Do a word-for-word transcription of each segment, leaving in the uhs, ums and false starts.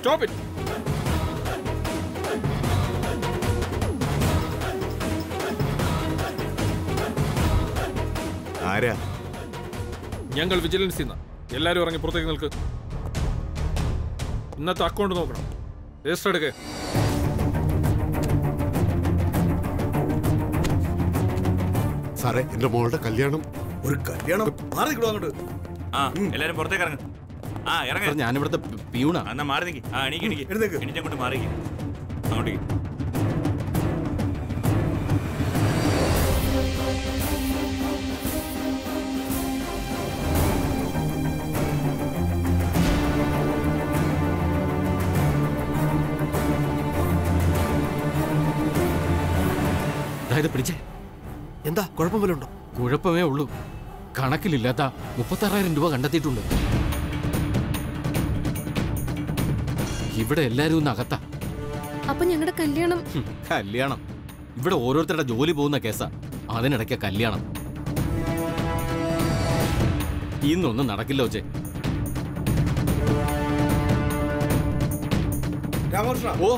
Stop it. ആരാ? ഞങ്ങൾ വിജിലൻസിൽ നിന്ന്. എല്ലാവരും ഇറങ്ങി പുറത്തേക്ക് നിൽക്ക്. ഇന്നത്തെ അക്കൗണ്ട് നോക്കണം. രജിസ്റ്റർ എടുക്കേ. സാറേ, എന്റെ മോളുടെ കല്യാണം. ഒരു കല്യാണം? മാറിക്കിടും അങ്ങോട്ട്. ആ എല്ലാരും പുറത്തേക്ക് ഇറങ്ങും. ആ ഇറങ്ങ. ഞാനിവിടുത്തെ പിയൂണാ. എന്നാ മാറി നിൽക്കി. ആ എണീക്ക് എണീക്ക് എഴുന്നേക്ക്. എണീറ്റങ്ങോട്ട് മാറിക്ക്. അങ്ങോട്ടേക്ക്. പിടിച്ചേ. എന്താ കുഴപ്പം വല്ലതും ഉണ്ടോ? കുഴപ്പമേ ഉള്ളൂ. കണക്കിലില്ലാത്ത മുപ്പത്താറായിരം രൂപ കണ്ടെത്തിയിട്ടുണ്ട്. ഇവിടെ എല്ലാരും ഒന്ന് അകത്താ. അപ്പൊ ഞങ്ങളുടെ കല്യാണം? കല്യാണം ഇവിടെ ഓരോരുത്തരുടെ ജോലി പോകുന്ന കേസാ. അതിനിടയ്ക്ക് കല്യാണം ഇന്നൊന്നും നടക്കില്ല. ഒച്ചേ രാമകൃഷ്ണ. ഓ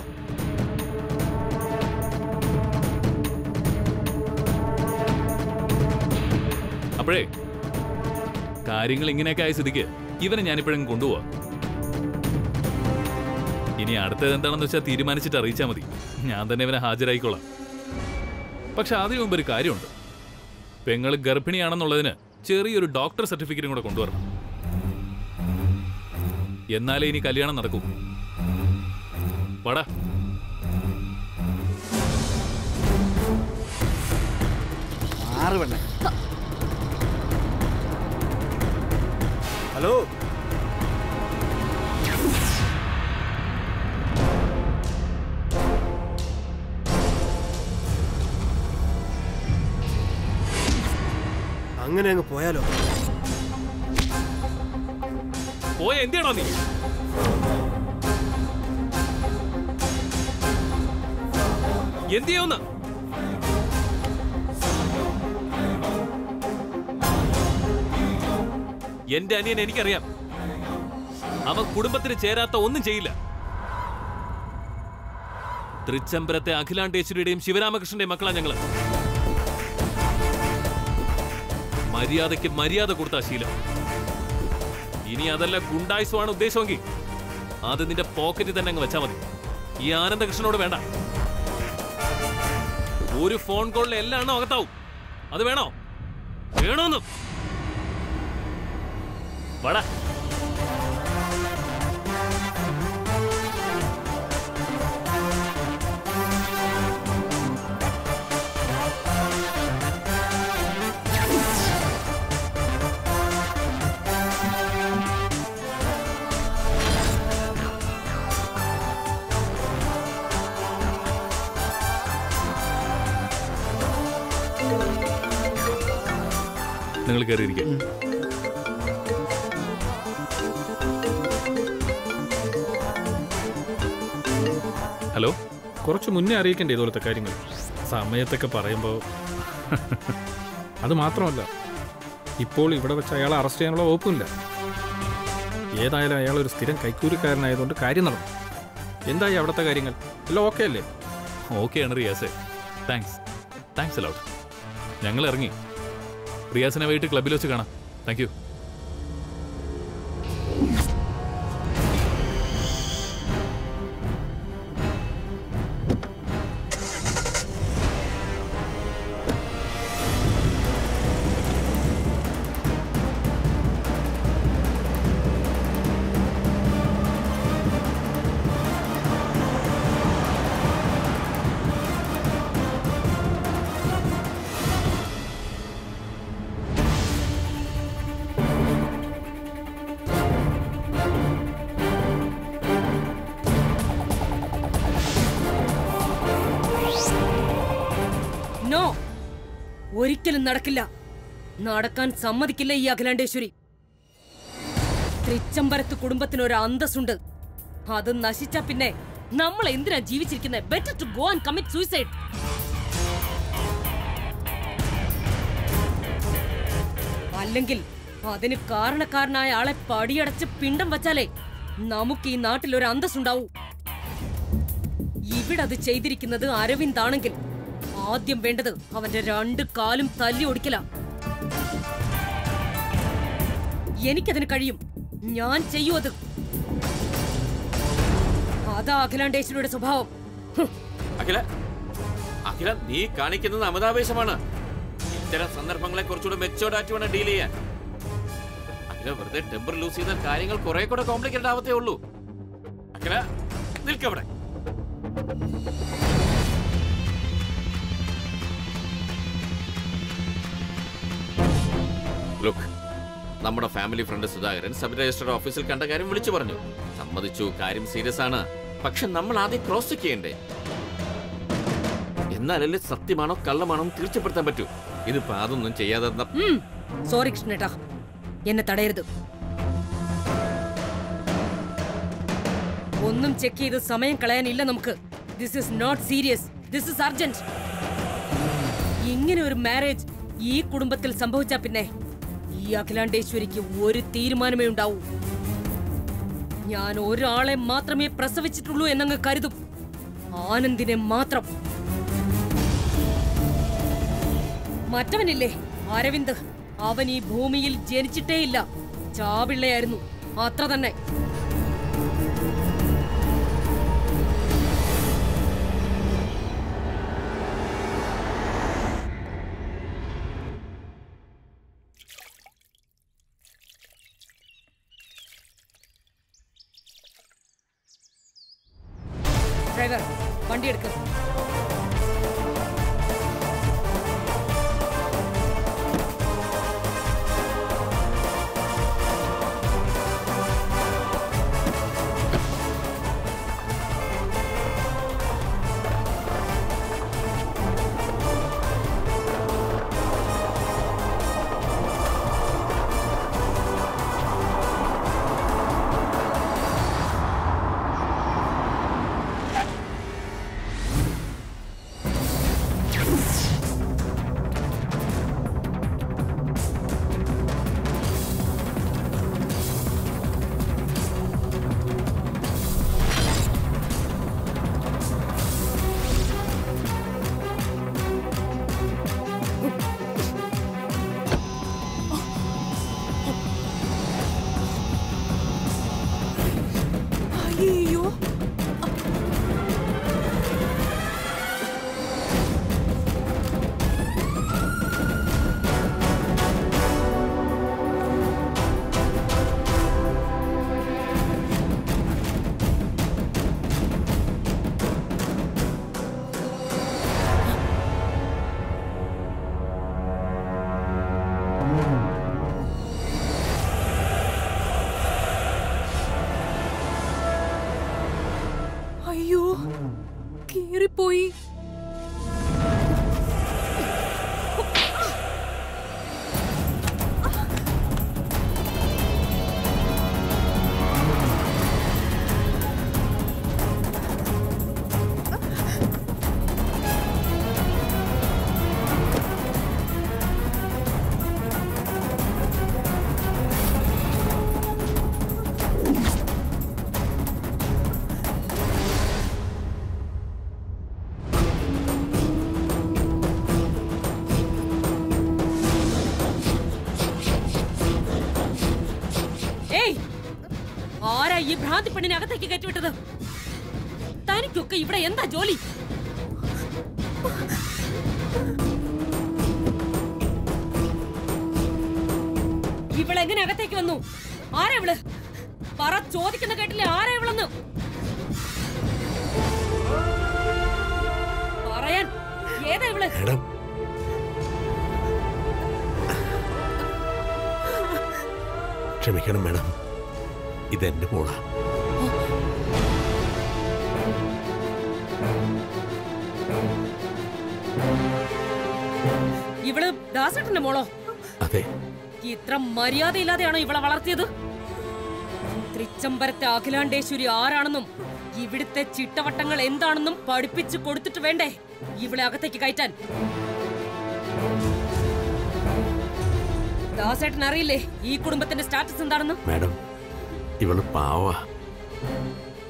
അപ്പോഴേ കാര്യങ്ങൾ ഇങ്ങനെയൊക്കെ ആയ സ്ഥിതിക്ക് ഇവനെ ഞാനിപ്പോഴും കൊണ്ടുപോവാ. ഇനി അടുത്തത് എന്താണെന്ന് വെച്ചാൽ തീരുമാനിച്ചിട്ട് അറിയിച്ചാൽ മതി. ഞാൻ തന്നെ ഇവനെ ഹാജരായിക്കോളാം. പക്ഷെ അതിനു മുമ്പ് ഒരു കാര്യമുണ്ട്. പെങ്ങൾ ഗർഭിണിയാണെന്നുള്ളതിന് ചെറിയൊരു ഡോക്ടർ സർട്ടിഫിക്കറ്റും കൂടെ കൊണ്ടുവരണം. എന്നാലേ ഇനി കല്യാണം നടക്കൂ. വാടാ. ഹലോ, അങ്ങനെ അങ്ങ് പോയാലോ? പോയ എന്തിയാണോ നീ? എന്ത് ചെയ്യുന്ന? എന്റെ അനിയൻ എനിക്കറിയാം. അവൻ കുടുംബത്തിന് ചേരാത്ത ഒന്നും ചെയ്യില്ല. തൃച്ചംബരത്തെ അഖിലാണ്ടേശ്വരിയുടെയും ശിവരാമകൃഷ്ണന്റെയും മക്കളാ ഞങ്ങള്. മര്യാദയ്ക്ക് മര്യാദ കൊടുത്ത ശീലം. ഇനി അതല്ല ഗുണ്ടായുസമാണ് ഉദ്ദേശമെങ്കിൽ അത് നിന്റെ പോക്കറ്റിൽ തന്നെ അങ്ങ് വെച്ചാൽ മതി. ഈ ആനന്ദകൃഷ്ണനോട് വേണ്ട. ഒരു ഫോൺ കോളിൽ എല്ലാം എണ്ണം അകത്താവും. അത് വേണോ? വേണോന്ന് വാടാ. നിങ്ങൾ കയറിയിരിക്കും. ഹലോ, കുറച്ച് മുന്നേ അറിയിക്കേണ്ടേ ഇതുപോലത്തെ കാര്യങ്ങൾ? സമയത്തൊക്കെ പറയുമ്പോൾ. അത് മാത്രമല്ല, ഇപ്പോൾ ഇവിടെ വെച്ച് അയാളെ അറസ്റ്റ് ചെയ്യാനുള്ള വകുപ്പില്ല. ഏതായാലും അയാൾ ഒരു സ്ഥിരം കൈക്കൂലിക്കാരനായതുകൊണ്ട് കാര്യം നടന്നു. എന്തായി അവിടുത്തെ കാര്യങ്ങൾ? എല്ലാം ഓക്കെ അല്ലേ? ഓക്കെയാണ് റിയാസെ. Thanks thanks a lot. ഞങ്ങൾ ഇറങ്ങി. റിയാസിനെ വൈകിട്ട് ക്ലബിൽ വെച്ച് കാണാം. Thank you. ഒരിക്കലും നടക്കില്ല. നടക്കാൻ സമ്മതിക്കില്ല ഈ അഖിലാണ്ടേശ്വരി. തൃച്ചംബരത്ത് കുടുംബത്തിന് ഒരു അന്തസ്സുണ്ട്. അത് നശിച്ച പിന്നെ നമ്മൾ എന്തിനാ ജീവിച്ചിരിക്കുന്നത്? Better to go and commit suicide. അല്ലെങ്കിൽ അതിന് കാരണക്കാരനായ ആളെ പടിയടച്ച് പിണ്ടം വച്ചാലേ നമുക്ക് ഈ നാട്ടിൽ ഒരു അന്തസ്സുണ്ടാവൂ. ഇവിടെ അത് ചെയ്തിരിക്കുന്നത് അരവിന്ദ് ആണെങ്കിൽ ആദ്യം വേണ്ടത് അവന്റെ രണ്ട് കാലും തല്ലി ഒടിക്കല. എനിക്കതിന് കഴിയും. ഞാൻ ചെയ്യൂ അത്. അതാ അഖിലാണ്ടേശ്വരിയുടെ സ്വഭാവം. അഖില അഖില നീ കാണിക്കുന്നത് അമിതാവേശമാണ്. ഇത്തരം സന്ദർഭങ്ങളെ കുറച്ചുകൂടെ മെച്ചോർഡായിട്ട് വേണം ഡീൽ ചെയ്യാൻ. അഖില വെറുതെ ടെമ്പർ ലൂസ് ചെയ്ത കാര്യങ്ങൾ കുറെ കൂടെ കോംപ്ലിക്കേറ്റഡ് ആവത്തേ ഉള്ളൂ. അഖില നിൽക്കവിടെ. ലുക്ക്, നമ്മുടെ family friend Sudhakaran sub register ഓഫീസിൽ കണ്ട കാര്യം വിളിച്ചു പറഞ്ഞു. സമ്മതിച്ചു, കാര്യം സീരിയസ് ആണ്. പക്ഷെ നമ്മൾ ആദ്യം ക്രോസ് ചെക്ക് ചെയ്യണ്ടേ? എന്നാലല്ലേ സത്യമാണോ കള്ളമാണോ തീർച്ചപ്പെടുത്താൻ പറ്റൂ. ഇതിപ്പോ അതൊന്നും ചെയ്യാതെ. സോറി കൃഷ്ണേട്ടാ, എന്നെ തടയരുത്. ഒന്നും ചെക്ക് ചെയ്ത് സമയം കളയാനില്ല നമുക്ക്. This is not serious, this is urgent. ഇങ്ങനെ ഒരു മാരേജ് ഈ കുടുംബത്തിൽ സംഭവിച്ചാ പിന്നെ ഈ അഖിലാണ്ടേശ്വരിക്ക് ഒരു തീരുമാനമേ ഉണ്ടാവൂ. ഞാൻ ഒരാളെ മാത്രമേ പ്രസവിച്ചിട്ടുള്ളൂ എന്നങ്ങ് കരുതും. ആനന്ദിനെ മാത്രം. മറ്റവനില്ലേ അരവിന്ദ്, അവൻ ഈ ഭൂമിയിൽ ജനിച്ചിട്ടേയില്ല. ചാപിള്ളയായിരുന്നു, അത്ര തന്നെ. ഡ്രൈവർ, വണ്ടി എടുക്ക. അയ്യോ, കേറിപ്പോയി. ആരാ ഈ ഭ്രാന്തി പെണ്ണിനെ അകത്തേക്ക് കയറ്റിവിട്ടത്? തനിക്കൊക്കെ ഇവിടെ എന്താ ജോലി? ഇവളെങ്ങനെ അകത്തേക്ക് വന്നു? ആരാ ഇവള്? പറ, ചോദിക്കുന്ന കേട്ടില്ലേ? ആരാ ഇവളെന്ന് പറയാൻ. ഏതാ ഇവള്? ക്ഷമിക്കണം മേഡം, ഇതെന്റെ മോളാ. ഇവള് ദാസേട്ടന്റെ മോളോ? അതെ. ഇത്ര മര്യാദയില്ലാതെയാണോ ഇവളെ വളർത്തിയത്? തൃച്ചംബരത്തെ അഖിലാണ്ടേശ്വരി ആരാണെന്നും ഇവിടുത്തെ ചിട്ടവട്ടങ്ങൾ എന്താണെന്നും പഠിപ്പിച്ചു കൊടുത്തിട്ട് വേണ്ടേ ഇവളെ അകത്തേക്ക് കയറ്റാൻ? ദാസേട്ടൻ അറിയില്ലേ ഈ കുടുംബത്തിന്റെ സ്റ്റാറ്റസ് എന്താണെന്ന്? മാഡം, ഇവള് പാവ.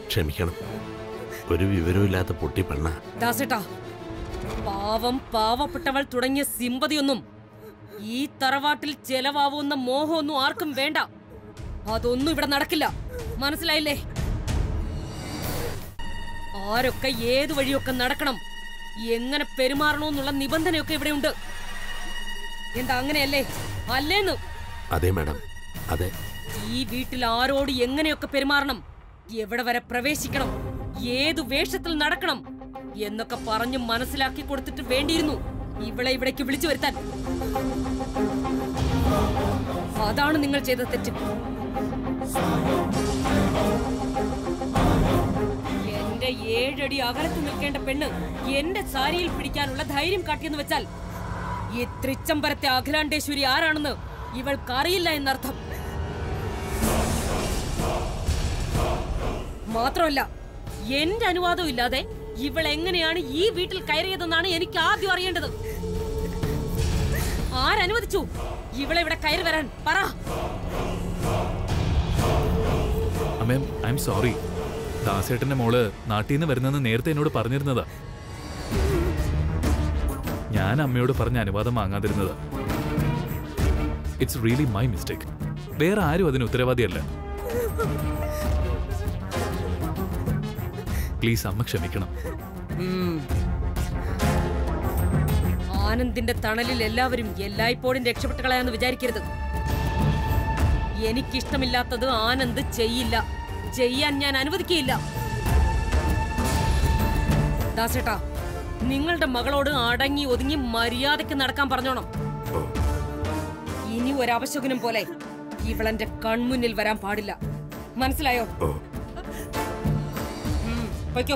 ക്ഷമിക്കണം, ഒരു വിവരമില്ലാത്ത പൊട്ടി പെണ്ണ. ദാസേട്ടാ, പാവം പാവപ്പെട്ടവൾ തുടങ്ങിയ സിമ്പതിയൊന്നും ഈ തറവാട്ടിൽ ചെലവാവുന്ന മോഹമൊന്നും ആർക്കും വേണ്ട. അതൊന്നും ഇവിടെ നടക്കില്ല, മനസ്സിലായില്ലേ? ആരൊക്കെ ഏത് വഴിയൊക്കെ നടക്കണം, എങ്ങനെ പെരുമാറണമെന്നുള്ള നിബന്ധനയൊക്കെ ഇവിടെ ഉണ്ട്. എന്താ അങ്ങനെയല്ലേ? അല്ലേന്ന്? അതെ മാഡം, അതെ. ഈ വീട്ടിൽ ആരോട് എങ്ങനെയൊക്കെ പെരുമാറണം, എവിടെ വരെ പ്രവേശിക്കണം, ഏതു വേഷത്തിൽ നടക്കണം എന്നൊക്കെ പറഞ്ഞു മനസ്സിലാക്കി കൊടുത്തിട്ട് വേണ്ടിയിരുന്നു ഇവളെ ഇവിടേക്ക് വിളിച്ചു വരുത്താൻ. അതാണ് നിങ്ങൾ ചെയ്ത തെറ്റ്. എന്റെ ഏഴടി അകലത്ത് നിൽക്കേണ്ട പെണ്ണ് എന്റെ സാരിയിൽ പിടിക്കാനുള്ള ധൈര്യം കാട്ടിയെന്ന് വെച്ചാൽ ഈ തൃച്ചംബരത്തെ അഖിലാണ്ടേശ്വരി ആരാണെന്ന് ഇവൾക്കറിയില്ല എന്നർത്ഥം. മാത്രമല്ല, എന്റെ അനുവാദം ഇല്ലാതെ ഇവൾ എങ്ങനെയാണ് ഈ വീട്ടിൽ കയറിയതെന്നാണ് എനിക്ക് ആദ്യം അറിയേണ്ടത്. ആരനുവദിച്ചു ഇവളെ ഇവിടെ കയറി വരാൻ? പറ. അമ്മേ, ഐ എം സോറി. ദാസേട്ടന്റെ മോള് നാട്ടിൽ നിന്ന് വരുന്നെന്ന് നേരത്തെ എന്നോട് പറഞ്ഞിരുന്നതാ. ഞാൻ അമ്മയോട് പറഞ്ഞ അനുവാദം വാങ്ങാതിരുന്നതാ. It's really my mistake. വേറെ ആരും അതിന് ഉത്തരവാദിയല്ല. പ്ലീസ് അമ്മ ക്ഷമിക്കണം. ആനന്ദിന്റെ തണലിൽ എല്ലാവരും എല്ലായ്പ്പോഴും രക്ഷപ്പെട്ടു കളയാന്ന് വിചാരിക്കരുത്. എനിക്കിഷ്ടമില്ലാത്തത് ആനന്ദ് ചെയ്യില്ല, ചെയ്യാൻ ഞാൻ അനുവദിക്കുകയില്ല. ദാസേട്ടാ, നിങ്ങളുടെ മകളോട് അടങ്ങി ഒതുങ്ങി മര്യാദയ്ക്ക് നടക്കാൻ പറഞ്ഞോണം. ഇനി ഒരവശകുനം പോലെ ഇവളെന്റെ കൺമുന്നിൽ വരാൻ പാടില്ല, മനസ്സിലായോ? പൊയ്ക്കോ.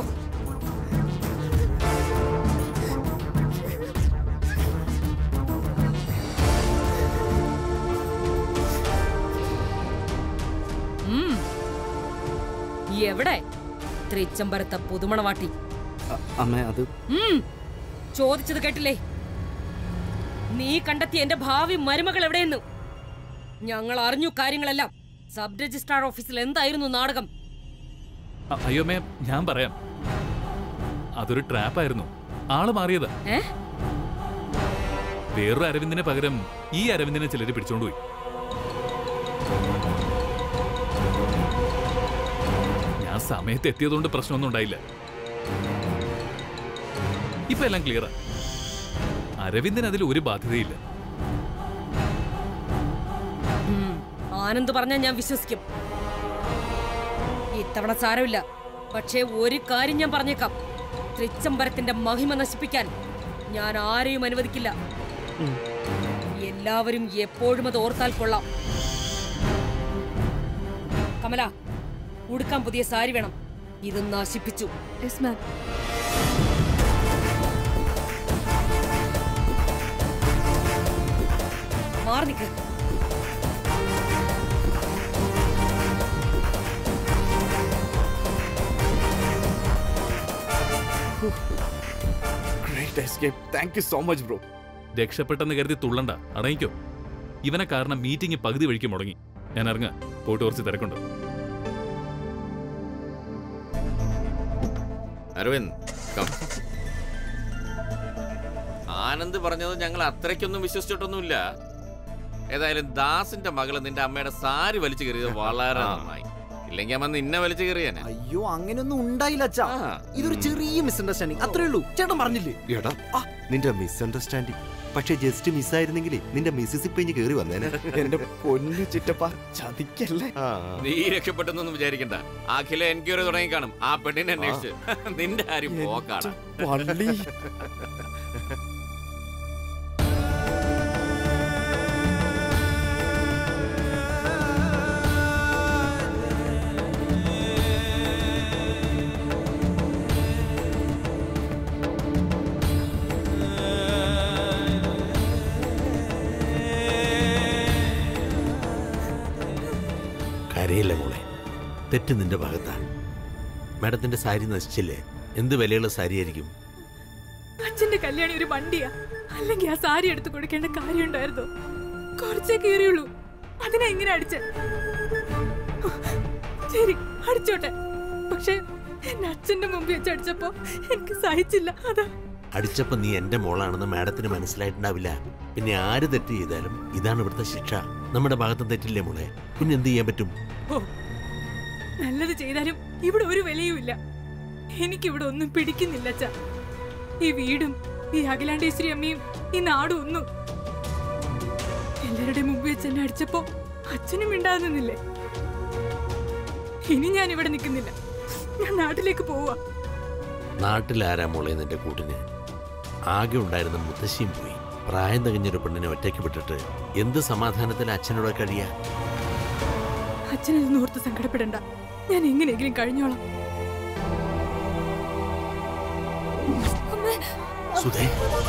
എവിടെ തൃച്ചംബരത്തെ പുതുമണവാട്ടി? അമ്മേ, അത് ചോദിച്ചത് കേട്ടില്ലേ? നീ കണ്ടെത്തിയ എന്റെ ഭാവി മരുമകൾ എവിടെയെന്ന് ഞങ്ങൾ അറിഞ്ഞു കാര്യങ്ങളെല്ലാം. സബ് രജിസ്ട്രാർ ഓഫീസിൽ എന്തായിരുന്നു നാടകം? അയ്യോ മേ, ഞാൻ പറയാം. അതൊരു ട്രാപ്പായിരുന്നു. ആള് മാറിയത്. വേറൊരു അരവിന്ദിനെ പകരം ഈ അരവിന്ദിനെ ചിലര് പിടിച്ചോണ്ടുപോയി. ഞാൻ സമയത്ത് എത്തിയതുകൊണ്ട് പ്രശ്നമൊന്നും ഉണ്ടായില്ല. ഇപ്പൊ എല്ലാം ക്ലിയറാ. അരവിന്ദന് അതിൽ ഒരു ബാധ്യതയില്ല. ആനന്ദ് പറഞ്ഞാൽ ഞാൻ വിശ്വസിക്കും. ഇത്തവണ സാരമില്ല. പക്ഷേ ഒരു കാര്യം ഞാൻ പറഞ്ഞേക്കാം, തൃച്ചംബരത്തിന്റെ മഹിമ നശിപ്പിക്കാൻ ഞാൻ ആരെയും അനുവദിക്കില്ല. എല്ലാവരും എപ്പോഴും അത് ഓർത്താൽ കൊള്ളാം. കമല, ഉടുക്കാൻ പുതിയ സാരി വേണം. ഇത് നശിപ്പിച്ചു. മാറി നിൽക്ക്. രക്ഷപ്പെട്ടെന്ന് കരുതി തുള്ളണ്ട, അടങ്ങിക്കോ. ഇവനെ കാരണം മീറ്റിംഗ് പകുതി വഴിക്ക് മുടങ്ങി. ഞാൻ ഇറങ്ങ, പോയിട്ട് കുറച്ച് തിരക്കുണ്ട്. അരവിന്ദ്, ആനന്ദ് പറഞ്ഞത് ഞങ്ങൾ അത്രയ്ക്കൊന്നും വിശ്വസിച്ചിട്ടൊന്നുമില്ല. ഏതായാലും ദാസിന്റെ മകള് നിന്റെ അമ്മയുടെ സാരി വലിച്ചു കയറിയത് വളരെ നന്നായി. ഇല്ലെങ്കിൽ അമ്മ നിന്നെ വലിച്ചു കയറിയാനെ. അയ്യോ, അങ്ങനെയൊന്നും ഉണ്ടായില്ല അച്ഛാ. ഇതൊരു ചെറിയ മിസ്അണ്ടർസ്റ്റാൻഡിങ്, അത്രേ ഉള്ളൂ. ചേട്ടൻ പറഞ്ഞില്ലേ? എടാ, നിന്റെ മിസ്അണ്ടർസ്റ്റാൻഡിങ് പക്ഷെ ജസ്റ്റ് മിസ്സായിരുന്നെങ്കിൽ നിന്റെ മിസ്സിസ് ഇപ്പൊ കേറി വന്നേനെ. എന്റെ പൊന്നു ചിറ്റപ്പ, ചതിക്കല്ലേ. നീ രക്ഷപ്പെട്ടെന്നൊന്നും വിചാരിക്കണ്ട. അഖില എൻക്വയറി തുടങ്ങി കാണും ആ പെണ്ണിനെ അന്വേഷിച്ച്. നിന്റെ ആരും പോക്കാണ്. കരയില്ല മോളെ, തെറ്റ് നിന്റെ ഭാഗത്താണ്. മാഡത്തിന്റെ സാരി നശിച്ചില്ലേ? എന്ത് വിലയുള്ള സാരി ആയിരിക്കും? അച്ഛന്റെ കല്യാണം ഒരു വണ്ടിയാ, അല്ലെങ്കിൽ ആ സാരി എടുത്തു കൊടുക്കേണ്ട കാര്യം ഉണ്ടായിരുന്നോ? കുറച്ചേ കീറിയുള്ളൂ, അതിനെ എങ്ങനെ അടിച്ച? ശരി, അടിച്ചോട്ടെ. പക്ഷെ എന്നെ അച്ഛന്റെ മുമ്പിൽ വെച്ച് അടിച്ചപ്പോ എനിക്ക് സഹിച്ചില്ല. അതാ അടിച്ചപ്പോ നീ എന്റെ മോളാണെന്ന് മാഡത്തിന് മനസ്സിലായിട്ടുണ്ടാവില്ല. പിന്നെ ആര് തെറ്റ് ചെയ്താലും ഇതാണ് ഇവിടുത്തെ ശിക്ഷ. നമ്മുടെ ഭാഗത്ത് തെറ്റില്ലേ മോളെ, പിന്നെ എന്ത് ചെയ്യാൻ പറ്റും? ഓ, നല്ലത് ചെയ്താലും ഇവിടെ ഒരു വിലയുമില്ല. എനിക്കിവിടെ ഒന്നും പിടിക്കുന്നില്ല അച്ഛാ. ഈ വീടും ഈ അഖിലാണ്ടേശ്വരി അമ്മയും ഈ നാടും ഒന്നും. എല്ലാവരുടെ മുമ്പിൽ വെച്ച് എന്നെ അടിച്ചപ്പോ അച്ഛനും മിണ്ടാതെ നിന്നില്ലേ? ഇനി ഞാൻ ഇവിടെ നിൽക്കുന്നില്ല, ഞാൻ നാട്ടിലേക്ക് പോവാ. നാട്ടിലാരാ മോളെ നിന്റെ കൂട്ടിന്? ആകെ ഉണ്ടായിരുന്ന മുത്തശ്ശിയും പോയി. പ്രായം തികഞ്ഞൊരു പെണ്ണിനെ ഒറ്റയ്ക്ക് വിട്ടിട്ട് എന്ത് സമാധാനത്തിൽ അച്ഛനോട് കഴിയാ? അച്ഛനൊന്നും ഓർത്ത് സങ്കടപ്പെടണ്ട, ഞാൻ എങ്ങനെയെങ്കിലും കഴിഞ്ഞോളാം. സുധേ,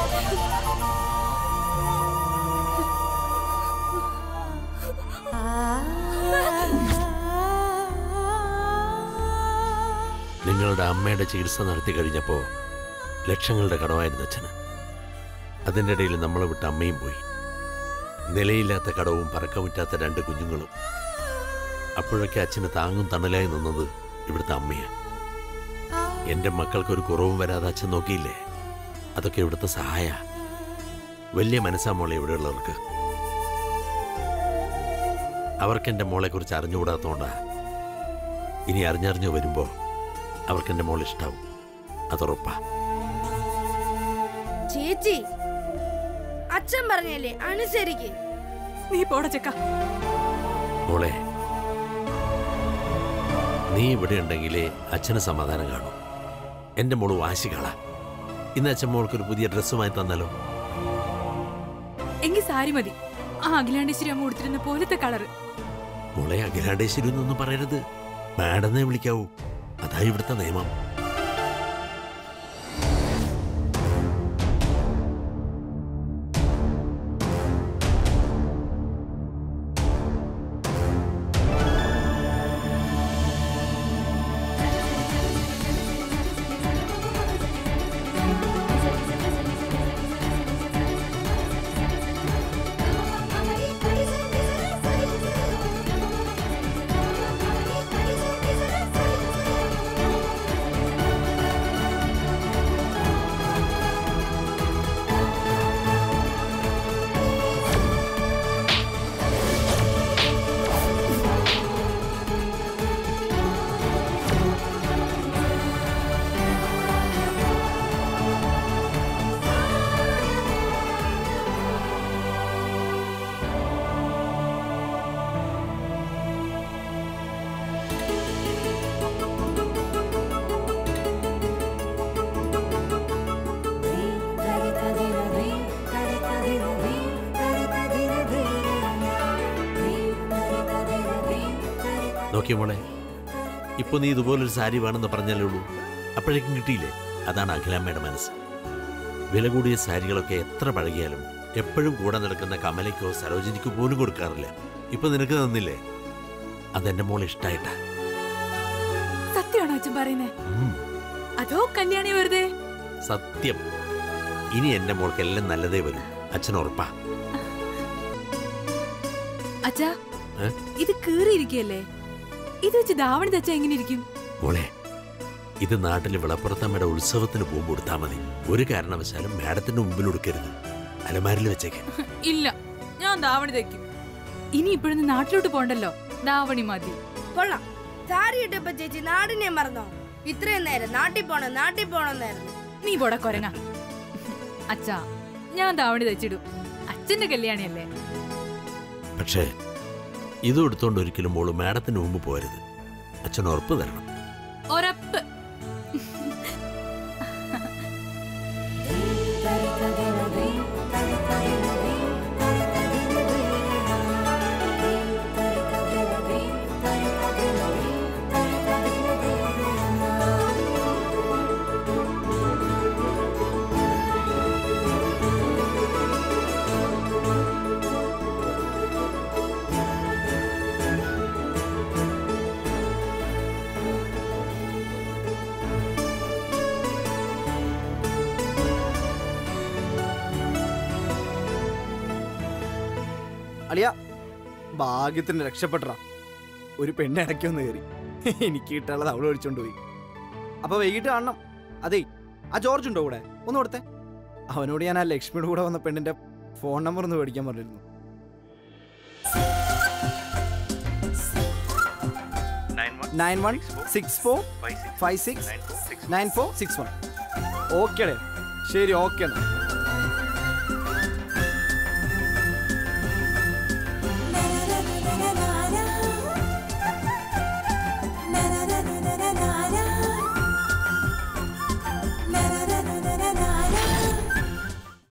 നിങ്ങളുടെ അമ്മയുടെ ചികിത്സ നടത്തി കഴിഞ്ഞപ്പോൾ ലക്ഷങ്ങളുടെ കടമായിരുന്നു അച്ഛന്. അതിൻ്റെ ഇടയിൽ നമ്മളെ വിട്ട് അമ്മയും പോയി. നിലയില്ലാത്ത കടവും പറക്കമുറ്റാത്ത രണ്ട് കുഞ്ഞുങ്ങളും. അപ്പോഴൊക്കെ അച്ഛന് താങ്ങും തണലായി നിന്നത് ഇവിടുത്തെ അമ്മയാണ്. എൻ്റെ മക്കൾക്കൊരു കുറവും വരാതെ അച്ഛൻ നോക്കിയില്ലേ? അതൊക്കെ ഇവിടുത്തെ സഹായ. വലിയ മനസ്സാ മോളെ ഇവിടെയുള്ളവർക്ക്. അവർക്ക് എൻ്റെ മോളെക്കുറിച്ച് അറിഞ്ഞുകൂടാത്തോണ്ടാ. ഇനി അറിഞ്ഞറിഞ്ഞു വരുമ്പോൾ അവർക്ക് എൻ്റെ മോൾ ഇഷ്ടാവും, അതുറപ്പാ. ചേച്ചി, അച്ഛൻ പറഞ്ഞല്ലേ, അനുസരിക്ക്. നീ പോടച്ചക്ക. മോളെ, നീ ഇവിടെ ഉണ്ടെങ്കിലേ അച്ഛന് സമാധാനം കാണും. എൻ്റെ മോള് വാശികളാ. ഇന്ന് അച്ഛൻ മോൾക്കൊരു പുതിയ ഡ്രസ്സുമായി തന്നാലോ? എങ്കിൽ സാരി മതി, ആ അഖിലാണ്ടേശ്വരി അമ്മ കൊടുത്തിരുന്ന പോലത്തെ കളറ്. മോളെ, അഖിലാണ്ടേശ്വരി എന്നൊന്നും പറയരുത്, മാഡന്നെ വിളിക്കാവൂ. അതാ ഇവിടുത്തെ നിയമം. നോക്കിയ മോളെ, ഇപ്പൊ നീ ഇതുപോലൊരു സാരി വേണമെന്ന് പറഞ്ഞാലേ ഉള്ളൂ, അപ്പോഴേക്കും കിട്ടിയില്ലേ? അതാണ് അഖിലാമ്മയുടെ മനസ്സ്. വില കൂടിയ സാരികളൊക്കെ എത്ര പഴകിയാലും എപ്പോഴും കൂടെ നടക്കുന്ന കമലയ്ക്കോ സരോജിനിക്കോ പോലും കൊടുക്കാറില്ല. ഇപ്പൊ നിനക്ക് തന്നില്ലേ? അതെന്റെ മോളെ ഇഷ്ടായിട്ടാ. സത്യമാണോ അച്ഛൻ പറയുന്നേ? അതോ കല്യാണി വെറുതെ? സത്യം. ഇനി എന്റെ മോൾക്ക് എല്ലാം നല്ലതേ വരും, അച്ഛൻ ഉറപ്പാ. അച്ഛാ, ഇത് കീറിയിരിക്കല്ലേ? ഇത് വെച്ച് ധാവണി തച്ച എങ്ങനെ ഇരിക്കും? മോളെ, ഇത് നാട്ടിലെ വിളപ്പുറത്തമ്മയുടെ ഉത്സവത്തിന് പോകുമ്പോൾ കൊടുത്താ മതി. ഒരു കാരണവശാലും മാഡത്തിന്റെ മുമ്പിൽ കൊടുക്കരുത്, അലമാരിൽ വെച്ചേക്ക്. ഇല്ല, ഞാൻ ധാവണി തയ്ക്കും. ഇനി ഇപ്പോഴൊന്ന് നാട്ടിലോട്ട് പോണ്ടല്ലോ, ധാവണി മതി. കൊള്ളാം. സാരി ഇട്ടപ്പോ ചേച്ചി നാടിനെ മറന്നോ? ഇത്രയും നേരം നാട്ടിൽ പോണം നാട്ടിൽ പോണെന്നായിരുന്നു. നീ പോടാ കൊരങ്ങ. അച്ഛാ, ഞാൻ ധാവണി തയ്ച്ചിടും, അച്ഛന്റെ കല്യാണിയല്ലേ. പക്ഷേ ഇതും എടുത്തോണ്ട് ഒരിക്കലും മോള് മാഡത്തിന് മുമ്പ് പോരുത്, അച്ഛൻ ഉറപ്പ് തരണം. ഉറപ്പ്. അളിയ, ഭാഗ്യത്തിന് രക്ഷപ്പെട്ട ഒരു പെണ്ണ് ഇടയ്ക്കൊന്ന് കയറി. എനിക്ക് കിട്ടാനുള്ളത് അവൾ ഒഴിച്ചോണ്ട് പോയി. അപ്പൊ വൈകിട്ട് കാണണം. അതെ, ആ ജോർജ് ഉണ്ടോ കൂടെ? ഒന്ന് കൊടുത്തേ. അവനോട് ഞാൻ ആ ലക്ഷ്മിയുടെ കൂടെ വന്ന പെണ്ണിന്റെ ഫോൺ നമ്പർ ഒന്ന് മേടിക്കാൻ പറഞ്ഞിരുന്നു. Nine one six four five six nine four six one. Okay, ശരി, ഓക്കെ എന്നാ.